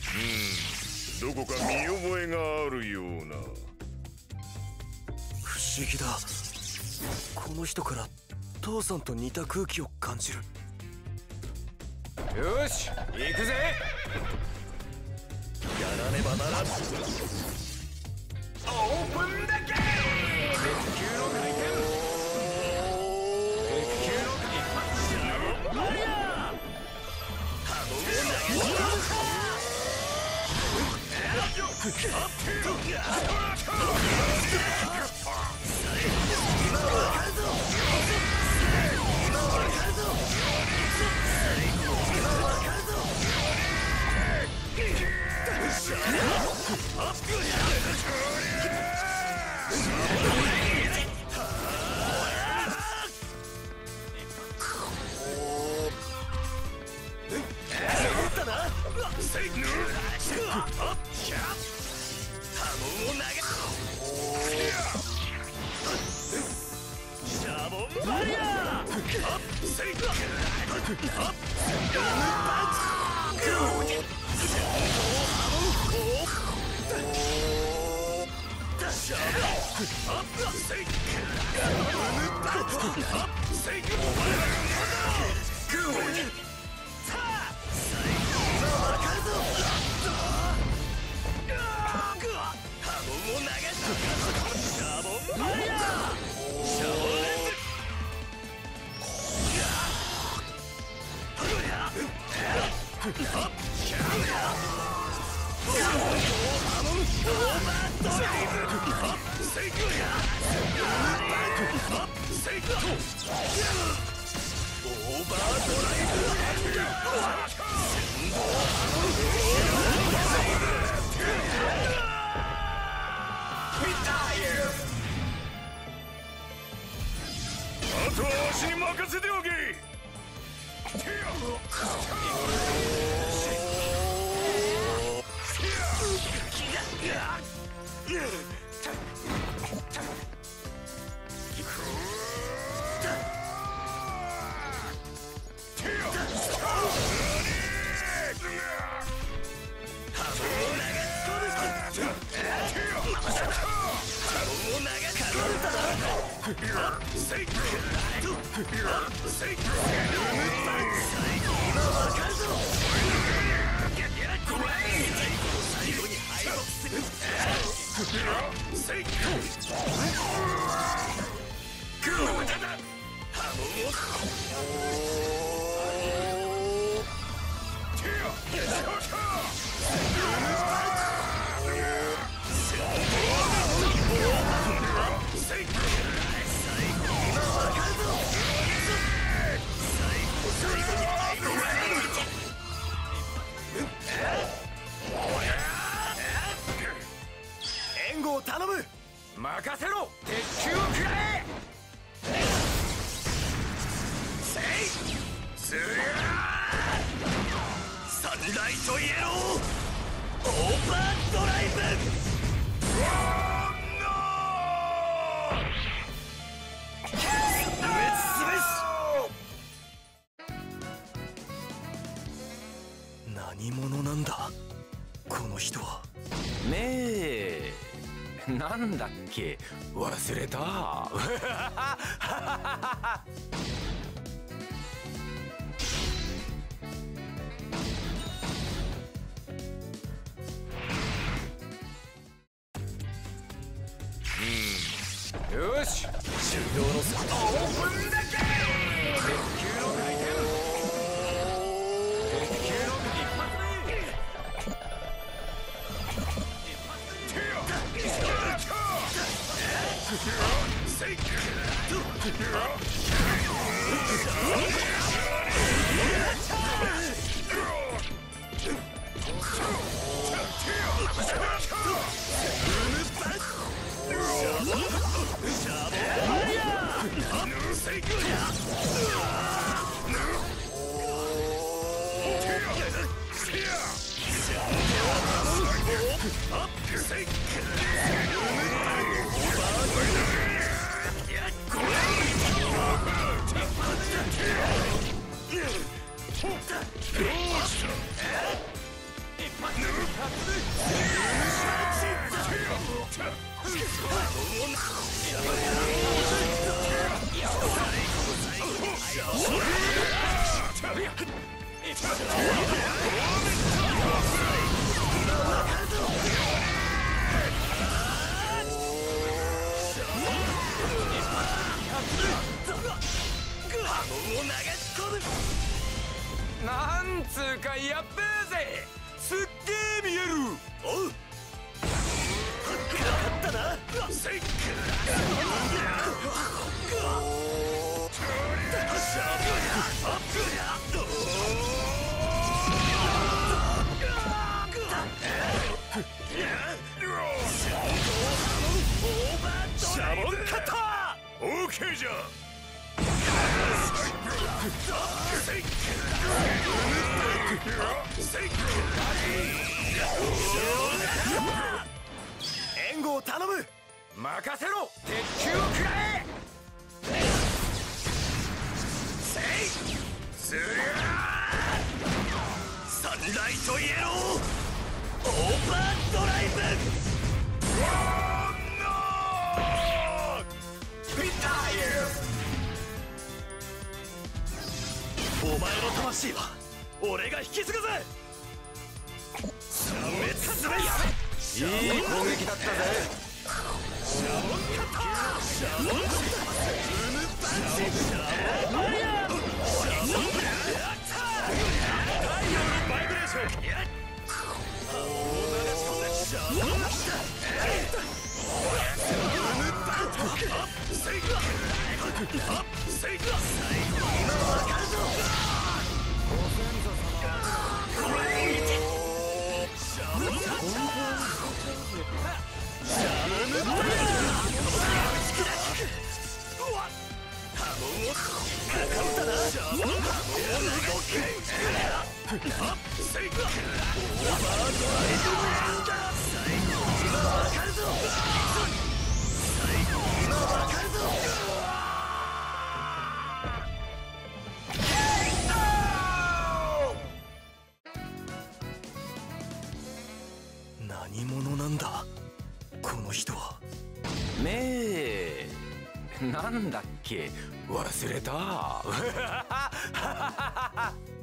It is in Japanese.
どこか見覚えがあるような。 不思議だ。この人から父さんと似た空気を感じる。 よし、行くぜ。 やらねばならん。 オープンだけ。鉄球の回転。鉄球の一発。バリアー。波動を投げ。 あとはわしに任せておけ。 援護を頼む。 任せろ。鉄球を食らえ。 サンライトイエローオーバードライブ。何者なんだこの人は。 ねえ、なんだっけ、忘れた。よし、 修行のスピード。 オープンだけ。鉄球の回転。鉄球の一発目。 なんつうかやっべえぜ。すっげえ見える。 おうかったな。せいシャボンカッター。 オーケーじゃ。 援護を頼む。 任せろ。鉄球を食らえ。 サンライトイエローオーバードライブ。お前の魂は俺が引き継ぐぜ。 いい攻撃だったぜ。 シャボンカッター。シャボンカッター。ブームパンチ。シャボンファイヤー。シャボンやったー。太陽のバイブレーション。波動を流し込んでシャボンカッター。ブームパンチ。アップセイク。アップセイク。今わかるぞ。シャボンカッター。シャムムパイヤー。波動をかかったな。シャボン波動動け。アップセイク。オーバードライブだ。最後今わかるぞ。最後今わかるぞ。 何者なんだこの人は。 めえなんだっけ忘れた